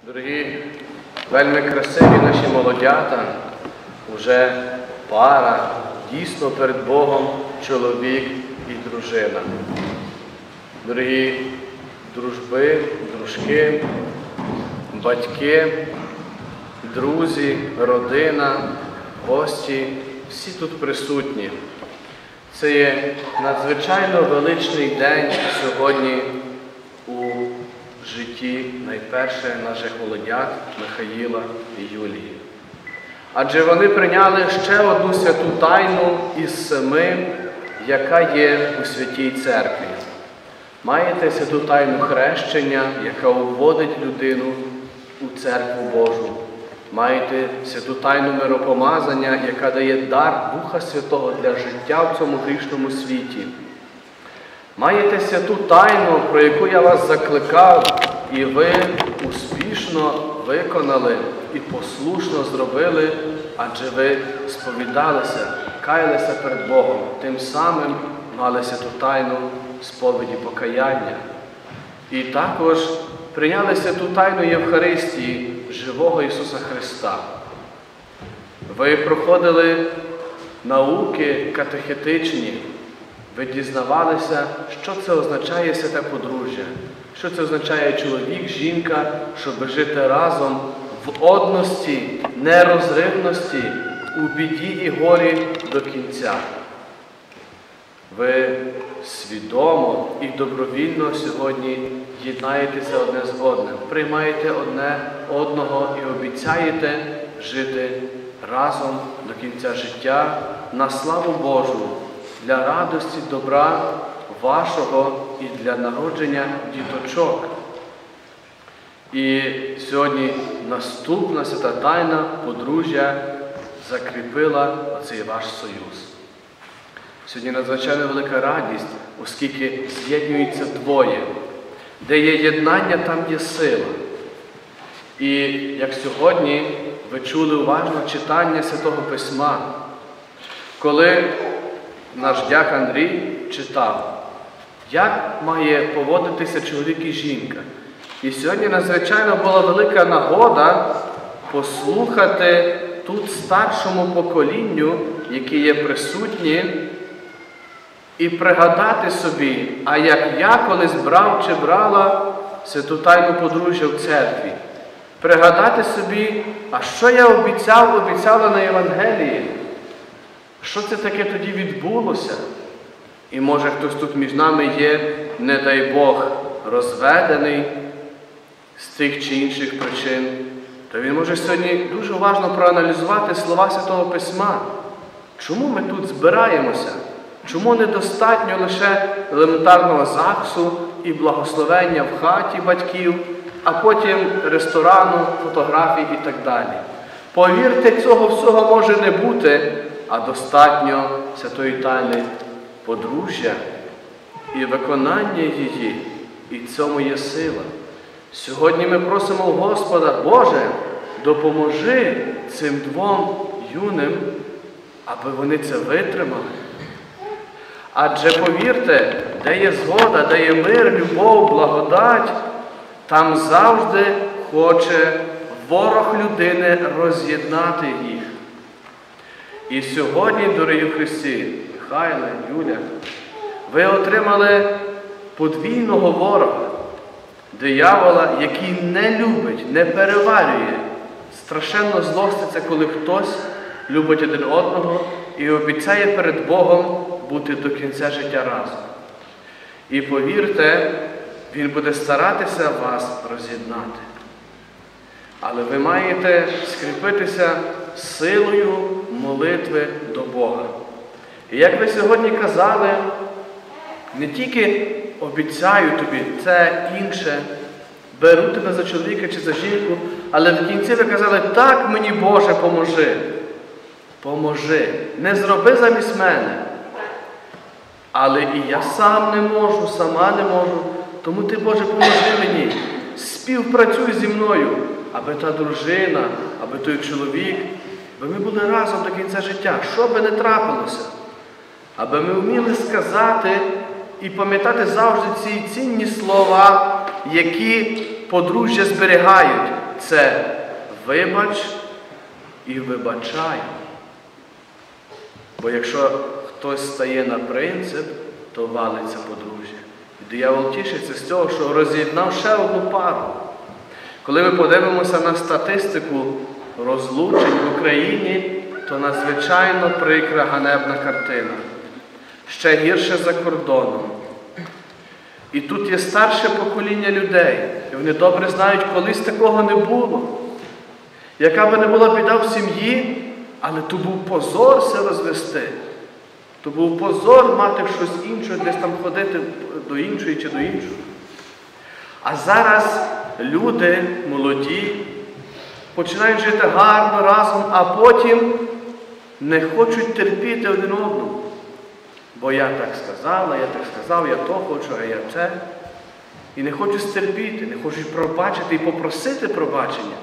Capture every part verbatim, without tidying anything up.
Дорогі, вельми красиві наші молодята, уже пара, дійсно перед Богом чоловік і дружина. Дорогі дружби, дружки, батьки, друзі, родина, гості, всі тут присутні. Це є надзвичайно величний день сьогодні у житті найперше наших молодят Михаїла і Юлії. Адже вони прийняли ще одну святу тайну із семи, яка є у Святій Церкві. Маєте святу тайну хрещення, яка уводить людину у Церкву Божу. Маєте святу тайну миропомазання, яка дає дар Духа Святого для життя в цьому грішному світі. Маєте святу тайну, про яку я вас закликав, і ви успішно виконали і послушно зробили, адже ви сповідалися, каялися перед Богом, тим самим мали святу тайну сповіді покаяння. І також прийняли святу тайну Євхаристії, живого Ісуса Христа. Ви проходили науки катехетичні, ви дізнавалися, що це означає святе подружжя, що це означає чоловік, жінка, щоб жити разом в одності, нерозривності, у біді і горі до кінця. Ви свідомо і добровільно сьогодні єднаєтеся одне з одним, приймаєте одне одного і обіцяєте жити разом до кінця життя на славу Божу, для радості, добра вашого і для народження діточок. І сьогодні наступна свята тайна подружжя закріпила оцей ваш союз. Сьогодні надзвичайно велика радість, оскільки з'єднуються двоє. Де є єднання, там є сила. І як сьогодні ви чули уважно читання Святого Письма, коли наш дяк Андрій читав, як має поводитися чоловік і жінка. І сьогодні надзвичайно була велика нагода послухати тут старшому поколінню, які є присутні, і пригадати собі, а як я колись брав чи брала святу тайну подружжя в церкві. Пригадати собі, а що я обіцяв, обіцяла на Євангелії. Що це таке тоді відбулося? І може хтось тут між нами є, не дай Бог, розведений з тих чи інших причин, то він може сьогодні дуже уважно проаналізувати слова Святого Письма. Чому ми тут збираємося? Чому недостатньо лише елементарного ЗАГСу і благословення в хаті батьків, а потім ресторану, фотографій і так далі? Повірте, цього всього може не бути, а достатньо святої тайни подружжя і виконання її, і в цьому є сила. Сьогодні ми просимо у Господа, Боже, допоможи цим двом юним, аби вони це витримали. Адже повірте, де є згода, де є мир, любов, благодать, там завжди хоче ворог людини роз'єднати їх. І сьогодні, дорогі в Христі, Михайле, Юля, ви отримали подвійного ворога, диявола, який не любить, не переварює, страшенно злоститься, коли хтось любить один одного і обіцяє перед Богом бути до кінця життя разом. І повірте, він буде старатися вас роз'єднати. Але ви маєте скріпитися силою молитви до Бога. І як ви сьогодні казали, не тільки обіцяю тобі це інше, беру тебе за чоловіка чи за жінку, але в кінці ви казали, так мені, Боже, поможи. Поможи. Не зроби замість мене. Але і я сам не можу, сама не можу. Тому ти, Боже, поможи мені. Співпрацюй зі мною, аби та дружина, аби той чоловік, аби ми були разом до кінця життя, що би не трапилося. Аби ми вміли сказати і пам'ятати завжди ці цінні слова, які подружжя зберігають, це вибач і вибачай. Бо якщо хтось стає на принцип, то валиться подружжя. І диявол тішиться з цього, що роз'єднав ще одну пару. Коли ми подивимося на статистику розлучень в Україні, то надзвичайно прикра, ганебна картина. Ще гірше за кордоном. І тут є старше покоління людей, і вони добре знають, колись такого не було. Яка би не була біда в сім'ї, але то був позор все розвести. То був позор мати щось інше, десь там ходити до іншої чи до іншого. А зараз люди молоді починають жити гарно разом, а потім не хочуть терпіти один одному. Бо я так сказала, я так сказав, я то хочу, а я це. І не хочуть стерпіти, не хочуть пробачити і попросити пробачення.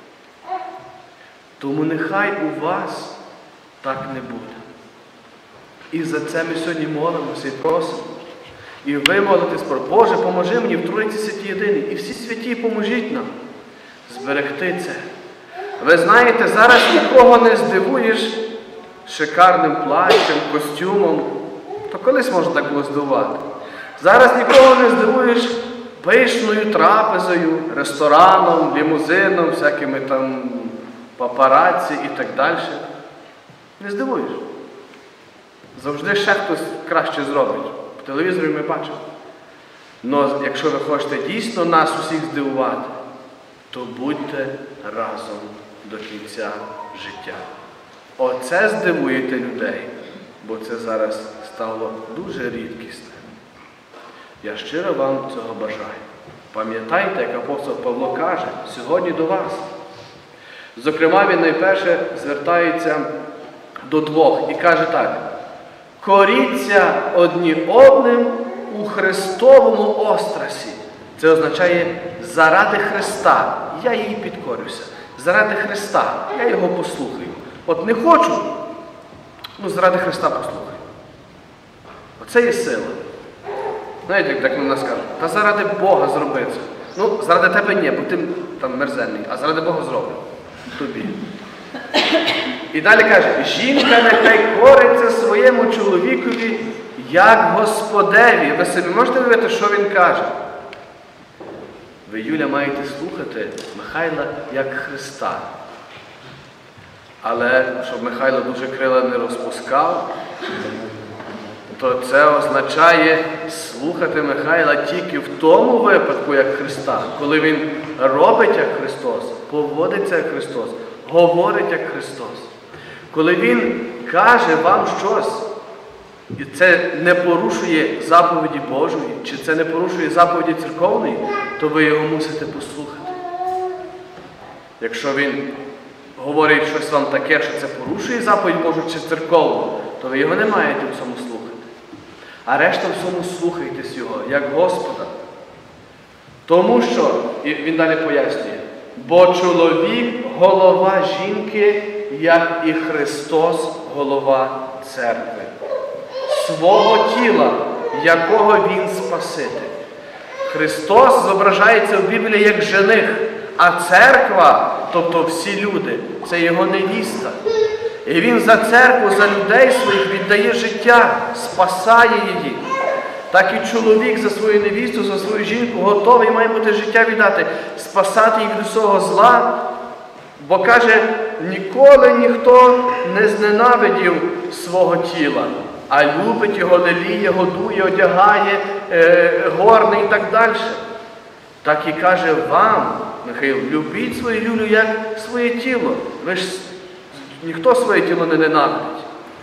Тому нехай у вас так не буде. І за це ми сьогодні молимося і просимо. І ви молитесь про Боже, поможи мені в Тройці Святій Єдиній. І всі святі поможіть нам зберегти це. Ви знаєте, зараз нікого не здивуєш шикарним плащем, костюмом. То колись можна так було здивувати. Зараз нікого не здивуєш пишною трапезою, рестораном, лімузином, всякими там папараці і так далі. Не здивуєш. Завжди ще хтось краще зробить. По телевізорі ми бачимо. Але якщо ви хочете дійсно нас усіх здивувати, то будьте разом до кінця життя. Оце здивуєте людей, бо це зараз стало дуже рідкісне. Я щиро вам цього бажаю. Пам'ятайте, як апостол Павло каже, сьогодні до вас. Зокрема, він найперше звертається до двох і каже так: коріться одні одним у Христовому острасі. Це означає заради Христа. Я їй підкорюся. Заради Христа. Я його послухаю. От не хочу, ну заради Христа послухаю. Оце є сила. Знаєте, як так на нас кажуть, та заради Бога зроби це. Ну, заради тебе ні, бо ти там мерзенний, а заради Бога зроблю. Тобі. І далі каже, жінка нехай кориться своєму чоловікові, як Господеві. Ви собі можете уявити, що він каже? Ви, Юля, маєте слухати Михайла як Христа. Але, щоб Михайло дуже крила не розпускав, то це означає слухати Михайла тільки в тому випадку, як Христа, коли він робить, як Христос, поводиться, як Христос, говорить, як Христос. Коли Він каже вам щось, і це не порушує заповіді Божої, чи це не порушує заповіді церковної, то ви його мусите послухати. Якщо Він говорить щось вам таке, що це порушує заповідь Божу чи церковну, то ви його не маєте в цьому слухати. А решта всьому слухайтесь Його, як Господа. Тому що, і він далі пояснює, бо чоловік – голова жінки, як і Христос – голова церкви. Свого тіла, якого Він Спаситель. Христос зображається в Біблії як жених, а церква, тобто всі люди, це Його невіста. І Він за церкву, за людей своїх віддає життя, спасає її. Так і чоловік за свою невісту, за свою жінку готовий має бути життя віддати, спасати їх від усього зла. Бо каже, ніколи ніхто не зненавидів свого тіла, а любить його, леліє, годує, одягає, е, горне і так далі. Так і каже вам, Михайло, любіть свою Юлю як своє тіло. Ви ж ніхто своє тіло не ненавидить.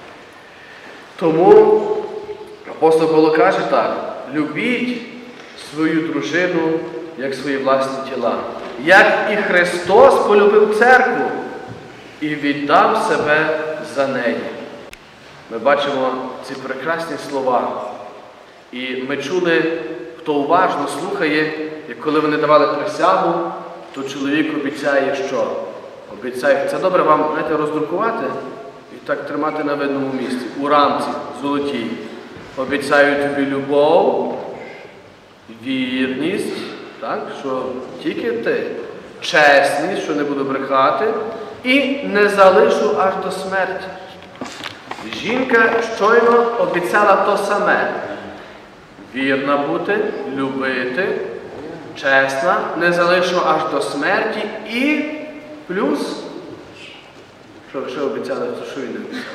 Тому апостол Павло каже так: любіть свою дружину як свої власні тіла. Як і Христос полюбив церкву і віддав себе за неї. Ми бачимо ці прекрасні слова. І ми чули, хто уважно слухає, як коли вони давали присягу, то чоловік обіцяє що? Обіцяє, це добре вам, знаєте, роздрукувати і так тримати на видному місці, у рамці золотій. Обіцяю тобі любов, вірність так? Що тільки ти чесний, що не буду брехати, і не залишу аж до смерті. Жінка щойно обіцяла то саме. Вірна бути, любити, чесна, не залишу аж до смерті і плюс. Що ви ще обіцяли, то що він не обіцяв?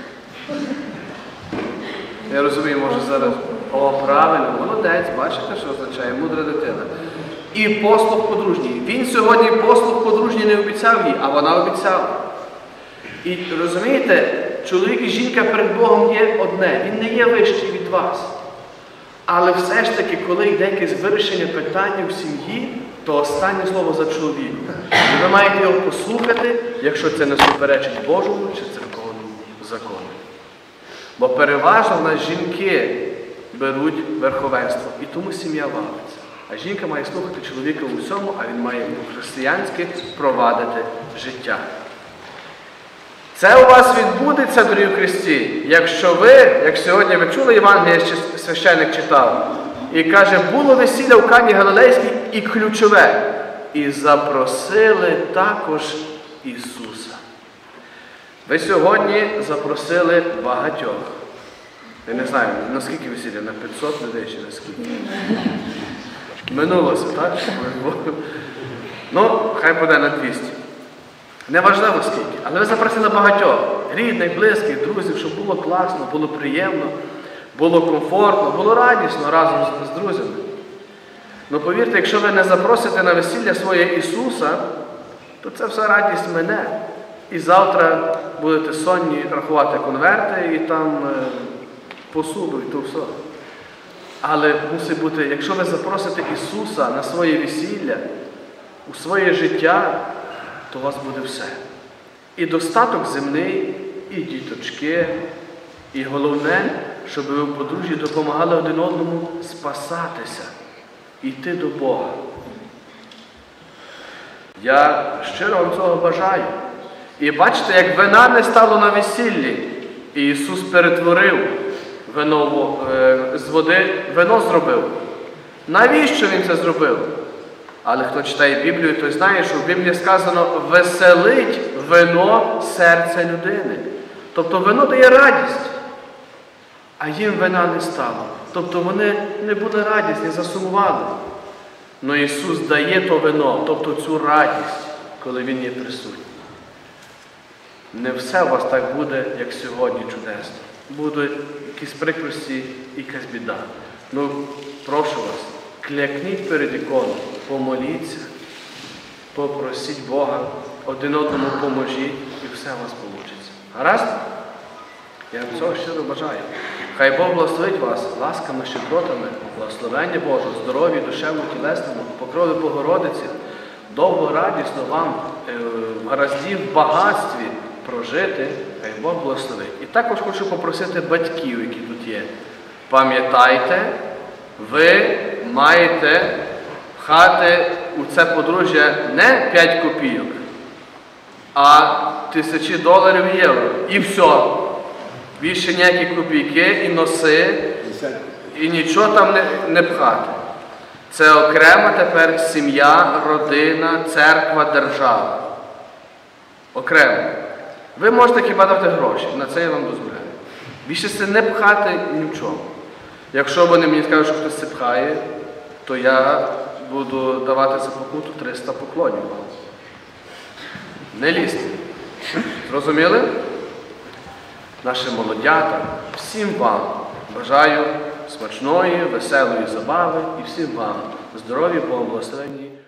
Я розумію, може зараз, о, правильно, молодець, бачите, що означає, мудра дитина. І послуг подружній. Він сьогодні послуг подружній не обіцяв їй, а вона обіцяла. І розумієте, чоловік і жінка перед Богом є одне, він не є вищий від вас. Але все ж таки, коли йде якесь вирішення питання в сім'ї, то останнє слово за чоловіком. І ви маєте його послухати, якщо це не суперечить Божому чи церковному закону. Бо переважно в нас жінки беруть верховенство, і тому сім'я валиться. А жінка має слухати чоловіка у всьому, а він має по-християнськи провадити життя. Це у вас відбудеться, дорогі в Христі, якщо ви, як сьогодні ви чули, Євангеліє священник читав, і каже, було весілля в Кані Галилейській і ключове, і запросили також Ісуса. Ви сьогодні запросили багатьох. Я не знаю, наскільки весілля? На п'ятсот людей чи наскільки? Минулося, так? Ну, хай буде на двісті. Неважливо скільки, але ви запросили багатьох, рідних, близьких, друзів, щоб було класно, було приємно, було комфортно, було радісно разом з друзями. Ну повірте, якщо ви не запросите на весілля своє Ісуса, то це вся радість мене. І завтра будете сонні рахувати конверти і там е, посуду, і то все. Але мусить бути, якщо ви запросите Ісуса на своє весілля, у своє життя, то у вас буде все. І достаток земний, і діточки, і головне, щоб ви в подружжі допомагали один одному спасатися, йти до Бога. Я щиро вам цього бажаю. І бачите, як вина не стало на весіллі, і Ісус перетворив вино, з води, вино зробив. Навіщо Він це зробив? Але хто читає Біблію, той знає, що в Біблії сказано «веселить вино серця людини». Тобто вино дає радість, а їм вина не стало. Тобто вони не були радісні, засумували. Но Ісус дає то вино, тобто цю радість, коли Він є присутній. Не все у вас так буде, як сьогодні, чудесно. Будуть якісь прикрості і якась біда. Ну, прошу вас, клякніть перед іконом, помоліться, попросіть Бога, один одному поможіть, і все у вас вийде. Гаразд? Я вам цього щиро бажаю. Хай Бог благословить вас ласками, щедротами, благословення Божого, здоров'я, душевному, тілесному, покрови Богородиці, довго, радісно вам в гаразді, в багатстві прожити, хай Бог благословить. І також хочу попросити батьків, які тут є. Пам'ятайте, ви маєте пхати у це подружжя не п'ять копійок, а тисячі доларів і євро. І все. Більше ніякі копійки і носи, і нічого там не, не пхати. Це окрема тепер сім'я, родина, церква, держава. Окремо. Ви можете хіба дати гроші, на це я вам дозволяю. Більше це не пхати ні в чому. Якщо вони мені скажуть, що хтось це пхає, то я буду давати за покуту триста поклонів вам. Не лізьте. Зрозуміли? Наші молодята, всім вам бажаю смачної, веселої забави і всім вам здоров'я, благословення.